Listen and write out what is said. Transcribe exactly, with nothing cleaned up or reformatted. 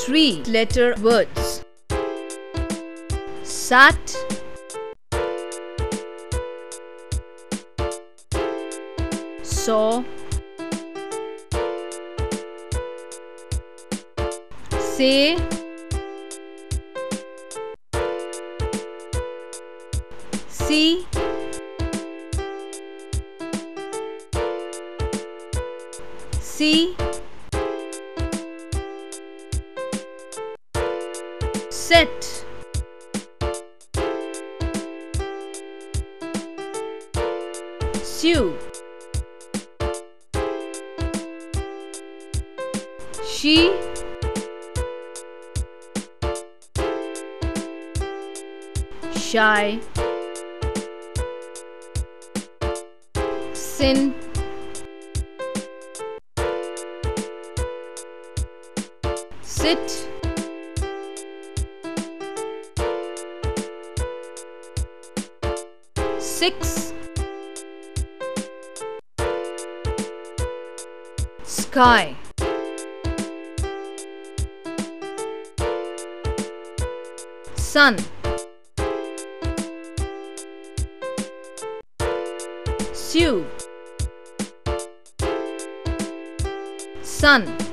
three letter words. Sat, saw, say, see, see, sit, sue, she, shy, sin, sit, six, sky, sun, sue, sun.